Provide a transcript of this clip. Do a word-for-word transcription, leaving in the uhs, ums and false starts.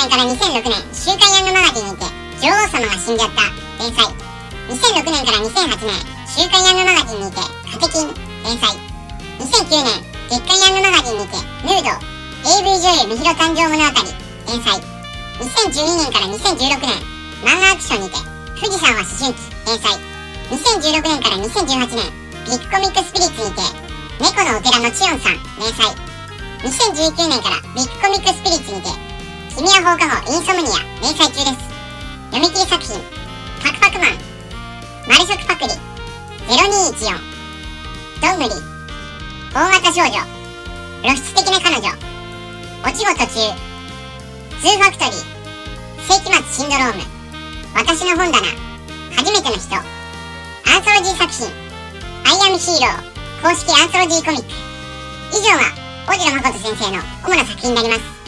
ねんからにせんろくねん、週刊ヤングマガジンにて女王様が死んじゃった連載。にせんろくねんからにせんはちねん、週刊ヤングマガジンにてカテキン連載。にせんきゅうねん、月刊ヤングマガジンにてヌード エーブイ 女優みひろ誕生物語連載。にせんじゅうにねんからにせんじゅうろくねん、漫画アクションにて富士山は思春期連載。にせんじゅうろくねんからにせんじゅうはちねん、ビッグコミックスピリッツにて猫のお寺のチヨンさん連載。にせんじゅうきゅうねんからビッグコミックスピリッツにて君は放課後インソムニア連載中です。読み切り作品パクパクマン、マル食パクリ、ゼロにいちよん、どんぐり、大型少女、露出的な彼女、落ち子途中、ツーファクトリー、世紀末シンドローム、私の本棚、初めての人、アンソロジー作品アイアムヒーロー公式アンソロジーコミック。以上が小次郎誠先生の主な作品になります。